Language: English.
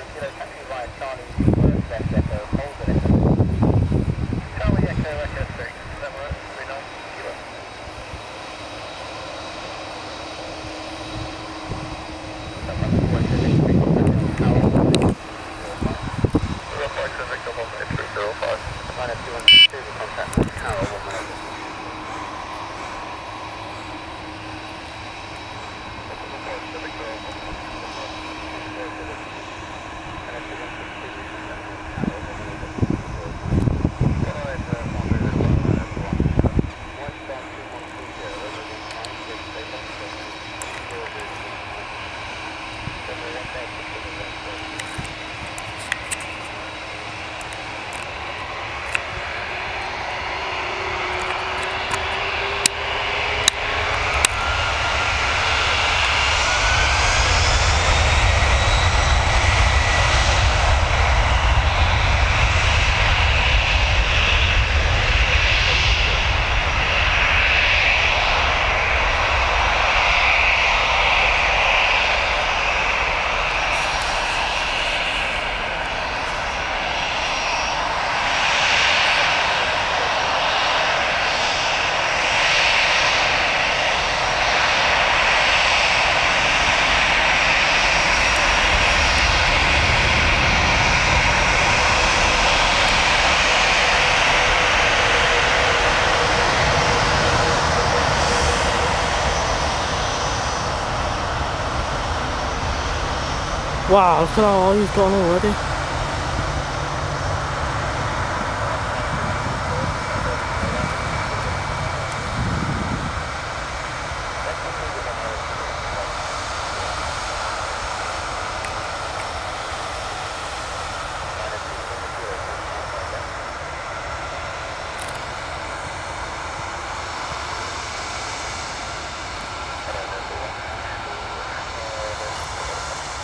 Kilo taxi via Charlie, first left Echo, hold at Echo. Charlie Echo, Echo 6, does that work? 39 Kilo. That must be what you're doing, Tower 105. 05 to Victor 18305. Minus 202, the contact with Tower 118. Wow, look at how all he's gone already.